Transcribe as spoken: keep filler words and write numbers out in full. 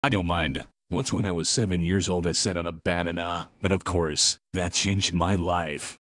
I don't mind. Once when I was seven years old I sat on a banana, but of course, that changed my life.